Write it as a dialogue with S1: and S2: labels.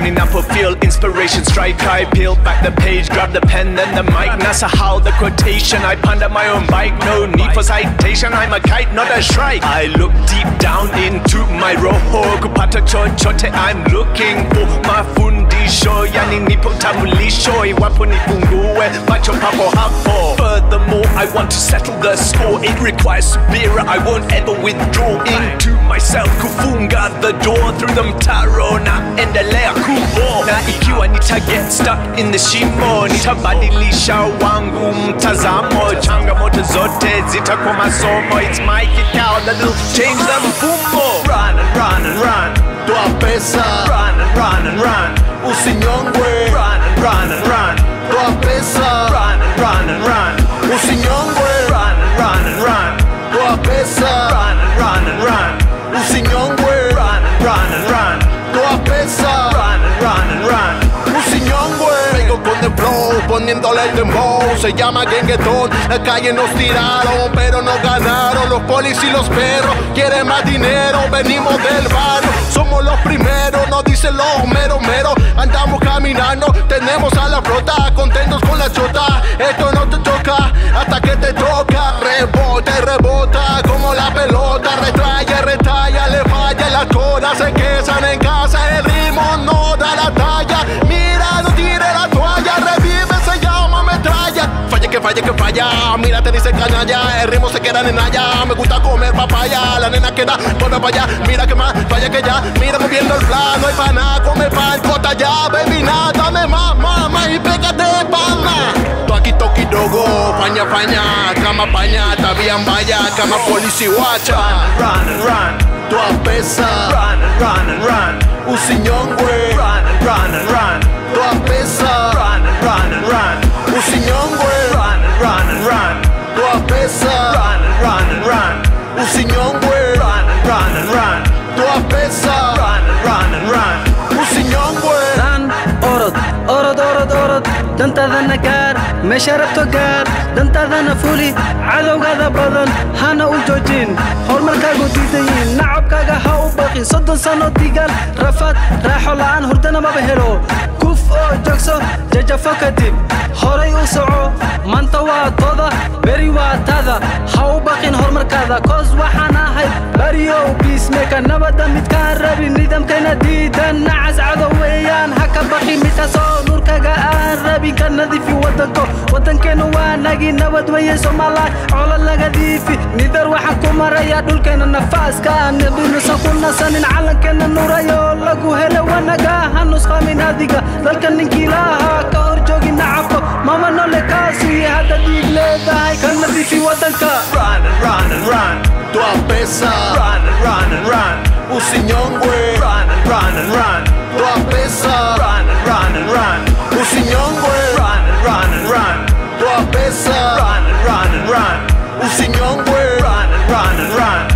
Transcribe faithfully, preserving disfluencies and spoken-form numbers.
S1: Lining up a feel, inspiration strike. I peel back the page, grab the pen and the mic. Nasa how the quotation, I ponder my own bike. No need for citation, I'm a kite, not a shrike. I look deep down into my roho. Kupata chochote, I'm looking for mafundisho. Yani nipo tambulisho, iwapo nifungue macho papo hapo. Furthermore, I want to settle the score. It requires superior, I won't ever withdraw into myself. Kufunga the door through the mtaro na endelea kubo. Na ikiwa nita get stuck in the shimo, nitabadilisha wangu mtazamo. Changamoto zote zitakuwa masomo. It's my kikao that will change the mfumo. Run and run and run,
S2: toa pesa.
S1: Run and run and run,
S2: usinyongwe.
S1: Run and run and run,
S2: toa pesa.
S1: Run and run and run,
S2: usinyongwe.
S1: Run and run and run,
S2: toa pesa.
S1: Run and run and run,
S2: usinyongwe.
S1: Run and run and run,
S2: toa pesa.
S1: Run and run and run,
S2: usinyongwe. Vengo con el flow, poniéndole el dembow. Se llama genguetón, la calle nos tiraron, pero no ganaron. Los polis y los perros quieren más dinero. Venimos del barrio, somos los primeros. Nos dicen los meros meros. Andamos caminando, tenemos a la flota, contentos con la chota. Esto no te toca hasta que te toca. Rebota y rebota como la pelota. Retrae, retalla, le falla la cola. Se quesan en casa, el ritmo no da la talla. Mira, no tire la toalla, revive, se llama metralla. Falla que falla que falla, mira te dice canalla. El ritmo se queda en allá, me gusta comer papaya. La nena queda, vuelve para allá, mira que más falla que ya. Mira moviendo el plan, no hay pa' nada, come pan, cota ya. Baby, nada, dame más, más, más y pégate pana. Toki toki dogo, paña paña, cama paña, tabian vaya, cama polici guacha.
S1: run and run,
S2: toa pesa.
S1: Run and run and run,
S2: usinyongwe.
S1: Run and run and run,
S2: toa pesa.
S1: Run and run and run,
S2: usinyongwe.
S1: Run and run and run,
S2: toa pesa.
S1: Run and run and run,
S2: usinyongwe.
S1: Run and run and run,
S2: toa pesa.
S1: Run and run and run,
S2: usinyongwe.
S3: Run, orod, orod, orod, orod. dantaadana gaar meesha rabto gaar dantaadana fuli cadowgaada badan hana u joojin horumarkaagu diidayin nacabkaaga ha u baqin soddon sano digal rafaad raaxo la'aan hurdana maba helo kuf oo joogso jajafo kadib horay u soco maanta waa tooda beri waa taada ha u baqin horumarkaada koos waxaan ahay bariyow biismeeka nabada midkaan rabin nidaamkayna diidan nacas cadow weeyaan ha ka baqin midkaasoo nurkaaga aan rabin ka nadiifi wadanko wadankeena waa nagi nabad weeye Soomaaliya colo laga diifi nidar waxaan ku maraya dhulkeena nafaaska nabinuusan ku nasanin calankeena nurayo lagu helo wanaga hanus qamin adiga dalka ninkii lahaa ka hor joogi nacabko mama nole kaasi hadda dhiig leedahay ka nadiifi wadanka
S1: run and run and run
S2: toa pesa
S1: run and run and run
S2: usinyongwe
S1: run and run and run
S2: toa pesa
S1: run and run and run
S2: usinyongwe
S1: run and run and run
S2: toa pesa
S1: run and run and run
S2: usinyongwe
S1: run and run and run